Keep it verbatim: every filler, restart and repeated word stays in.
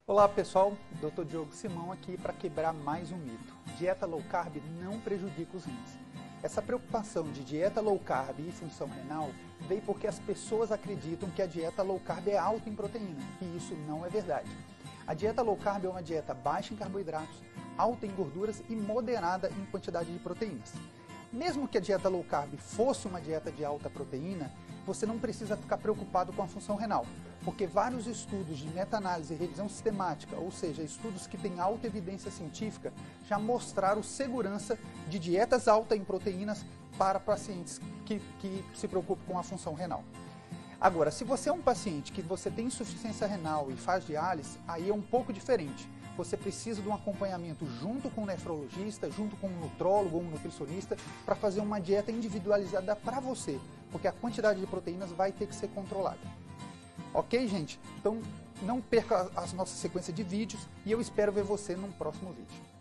Olá pessoal, doutor Diogo Simão aqui para quebrar mais um mito. Dieta low carb não prejudica os rins. Essa preocupação de dieta low carb e função renal veio porque as pessoas acreditam que a dieta low carb é alta em proteína, e isso não é verdade. A dieta low carb é uma dieta baixa em carboidratos, alta em gorduras e moderada em quantidade de proteínas. Mesmo que a dieta low carb fosse uma dieta de alta proteína, você não precisa ficar preocupado com a função renal, porque vários estudos de meta-análise e revisão sistemática, ou seja, estudos que têm alta evidência científica, já mostraram segurança de dietas altas em proteínas para pacientes que, que se preocupam com a função renal. Agora, se você é um paciente que você tem insuficiência renal e faz diálise, aí é um pouco diferente. Você precisa de um acompanhamento junto com o nefrologista, junto com um nutrólogo ou um nutricionista, para fazer uma dieta individualizada para você, porque a quantidade de proteínas vai ter que ser controlada. Ok, gente? Então, não perca a nossa sequência de vídeos e eu espero ver você num próximo vídeo.